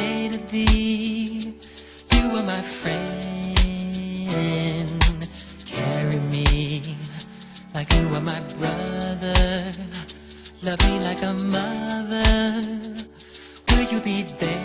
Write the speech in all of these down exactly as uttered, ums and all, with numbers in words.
say to thee, you are my friend. Carry me like you are my brother. Love me like a mother. Will you be there?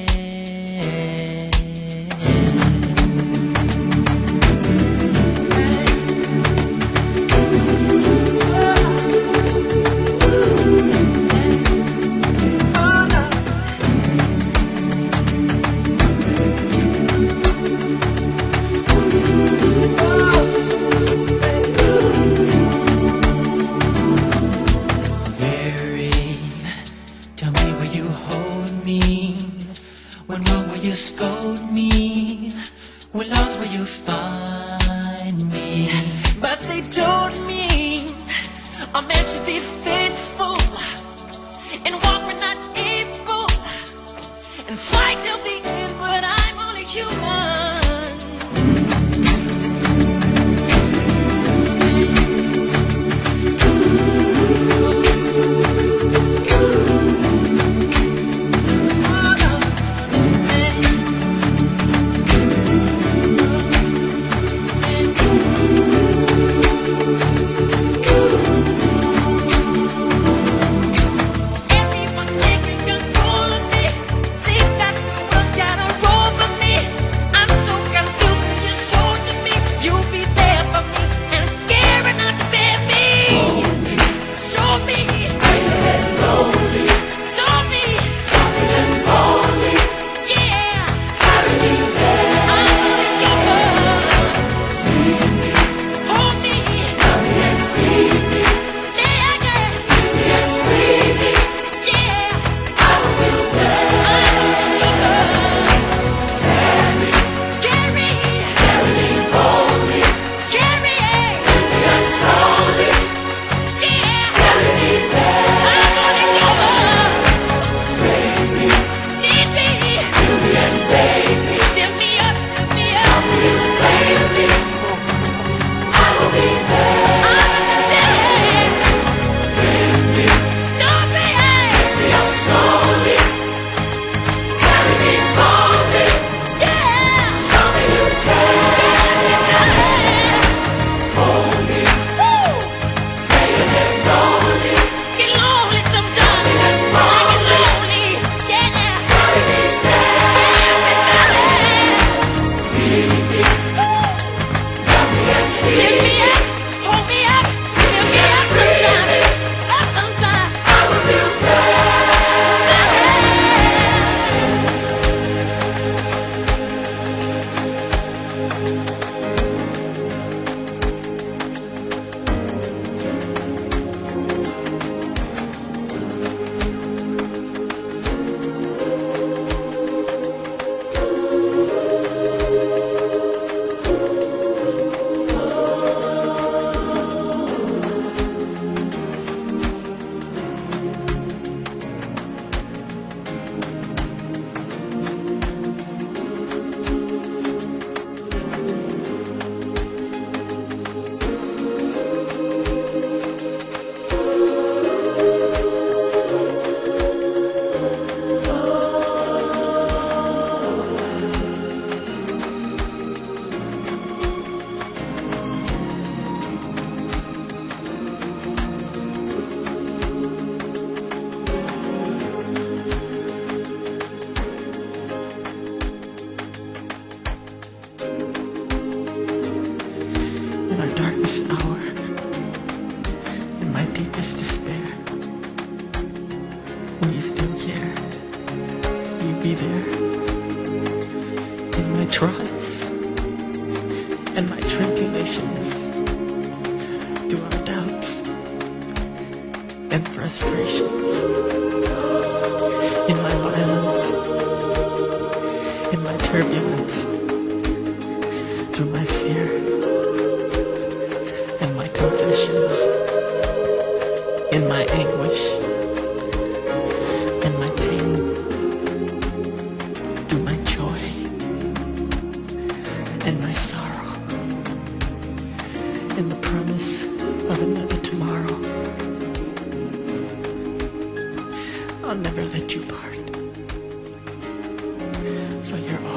When wrong will you scold me? When lost will you find me? But they told me a man should be faithful and walk when not able and fight till the end, but I'm only human. Darkest hour, in my deepest despair, will you still care? Will you be there? In my trials and my tribulations, through our doubts and frustrations, in my violence, in my turbulence, through my fear, confessions, in my anguish, in my pain, through my joy, and my sorrow, in the promise of another tomorrow. I'll never let you part. for your